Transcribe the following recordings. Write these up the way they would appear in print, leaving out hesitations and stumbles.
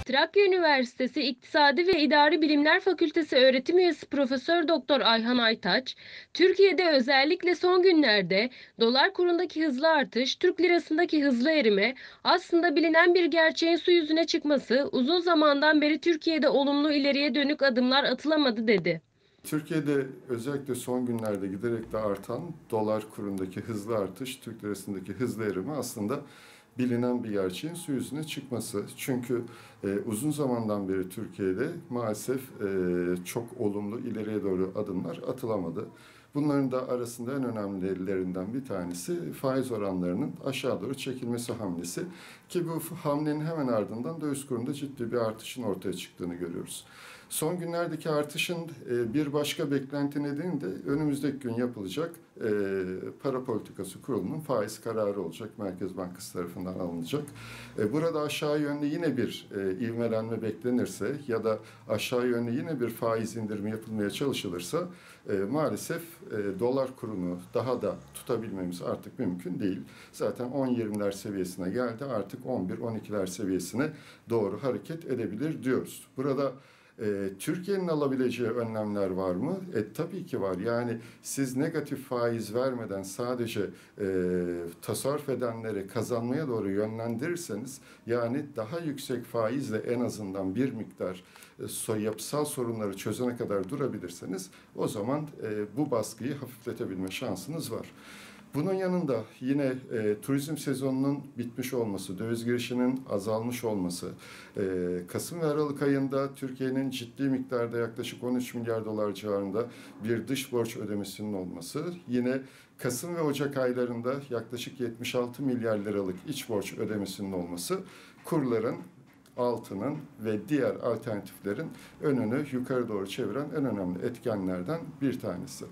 Trakya Üniversitesi İktisadi ve İdari Bilimler Fakültesi öğretim üyesi Profesör Doktor Ayhan Aytaç, Türkiye'de özellikle son günlerde dolar kurundaki hızlı artış, Türk lirasındaki hızlı erime, aslında bilinen bir gerçeğin su yüzüne çıkması, uzun zamandan beri Türkiye'de olumlu ileriye dönük adımlar atılamadı dedi. Türkiye'de özellikle son günlerde giderek de artan dolar kurundaki hızlı artış, Türk lirasındaki hızlı erime aslında bilinen bir gerçeğin su yüzüne çıkması. Çünkü uzun zamandan beri Türkiye'de maalesef çok olumlu ileriye doğru adımlar atılamadı. Bunların da arasında en önemlilerinden bir tanesi faiz oranlarının aşağı doğru çekilmesi hamlesi. Ki bu hamlenin hemen ardından döviz kurunda ciddi bir artışın ortaya çıktığını görüyoruz. Son günlerdeki artışın bir başka beklenti nedeni de önümüzdeki gün yapılacak para politikası kurulunun faiz kararı olacak. Merkez Bankası tarafından alınacak. Burada aşağı yönlü yine bir ivmelenme beklenirse ya da aşağı yönlü yine bir faiz indirimi yapılmaya çalışılırsa maalesef dolar kurunu daha da tutabilmemiz artık mümkün değil. Zaten 10-20'ler seviyesine geldi. Artık 11-12'ler seviyesine doğru hareket edebilir diyoruz. Burada Türkiye'nin alabileceği önlemler var mı? Tabii ki var. Yani siz negatif faiz vermeden sadece tasarruf edenleri kazanmaya doğru yönlendirirseniz, yani daha yüksek faizle en azından bir miktar yapısal sorunları çözene kadar durabilirseniz, o zaman bu baskıyı hafifletebilme şansınız var. Bunun yanında yine turizm sezonunun bitmiş olması, döviz girişinin azalmış olması, Kasım ve Aralık ayında Türkiye'nin ciddi miktarda yaklaşık 13 milyar dolar civarında bir dış borç ödemesinin olması, yine Kasım ve Ocak aylarında yaklaşık 76 milyar liralık iç borç ödemesinin olması, kurların, altının ve diğer alternatiflerin önünü yukarı doğru çeviren en önemli etkenlerden bir tanesi.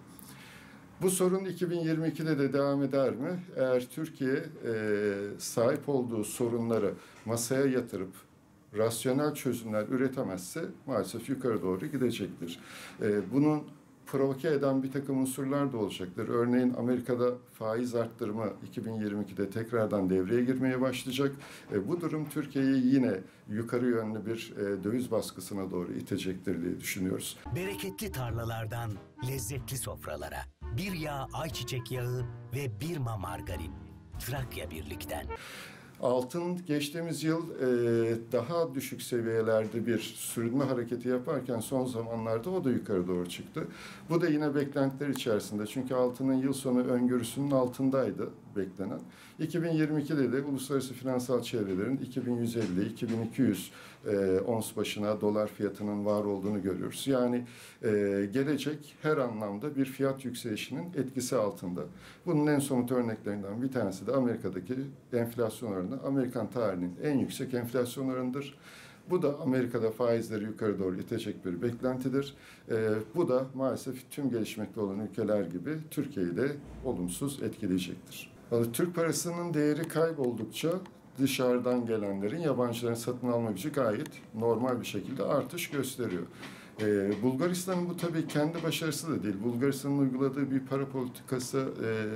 Bu sorun 2022'de de devam eder mi? Eğer Türkiye sahip olduğu sorunları masaya yatırıp rasyonel çözümler üretemezse maalesef yukarı doğru gidecektir. Bunun provoke eden bir takım unsurlar da olacaktır. Örneğin Amerika'da faiz arttırımı 2022'de tekrardan devreye girmeye başlayacak. Bu durum Türkiye'yi yine yukarı yönlü bir döviz baskısına doğru itecektir diye düşünüyoruz. Bereketli tarlalardan lezzetli sofralara, bir yağ ayçiçek yağı ve Birma margarin. Trakya Birlik'ten. Altın geçtiğimiz yıl daha düşük seviyelerde bir sürünme hareketi yaparken son zamanlarda o da yukarı doğru çıktı. Bu da yine beklentiler içerisinde. Çünkü altının yıl sonu öngörüsünün altındaydı beklenen. 2022'de de uluslararası finansal çevrelerin 2150-2200 ons başına dolar fiyatının var olduğunu görüyoruz. Yani gelecek her anlamda bir fiyat yükselişinin etkisi altında. Bunun en somut örneklerinden bir tanesi de Amerika'daki enflasyon oranı. Amerikan tarihinin en yüksek enflasyon oranıdır. Bu da Amerika'da faizleri yukarı doğru itecek bir beklentidir. Bu da maalesef tüm gelişmekte olan ülkeler gibi Türkiye'yi de olumsuz etkileyecektir. Türk parasının değeri kayboldukça dışarıdan gelenlerin, yabancıların satın alma gücü gayet normal bir şekilde artış gösteriyor. Bulgaristan'ın bu tabii kendi başarısı da değil. Bulgaristan'ın uyguladığı bir para politikası,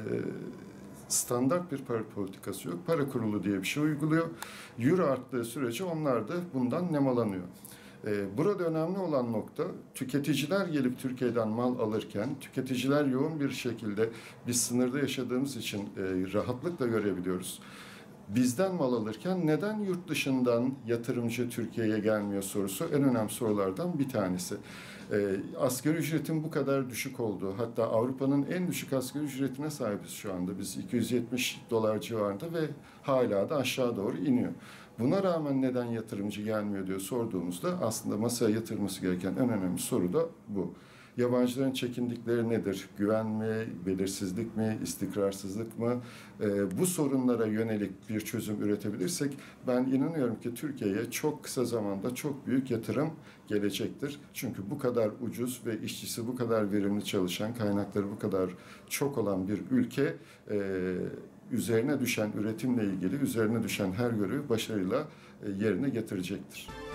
standart bir para politikası yok. Para kurulu diye bir şey uyguluyor. Euro arttığı sürece onlar da bundan nemalanıyor. Burada önemli olan nokta, tüketiciler gelip Türkiye'den mal alırken, tüketiciler yoğun bir şekilde biz sınırda yaşadığımız için rahatlıkla görebiliyoruz. Bizden mal alırken neden yurt dışından yatırımcı Türkiye'ye gelmiyor sorusu en önemli sorulardan bir tanesi. Asgari ücretin bu kadar düşük olduğu, hatta Avrupa'nın en düşük asgari ücretine sahibiz şu anda. Biz 270 dolar civarında ve hala da aşağı doğru iniyor. Buna rağmen neden yatırımcı gelmiyor diye sorduğumuzda aslında masaya yatırılması gereken en önemli soru da bu. Yabancıların çekindikleri nedir? Güven mi, belirsizlik mi, istikrarsızlık mı? Bu sorunlara yönelik bir çözüm üretebilirsek ben inanıyorum ki Türkiye'ye çok kısa zamanda çok büyük yatırım gelecektir. Çünkü bu kadar ucuz ve işçisi bu kadar verimli çalışan, kaynakları bu kadar çok olan bir ülke üzerine düşen üretimle ilgili üzerine düşen her görevi başarıyla yerine getirecektir.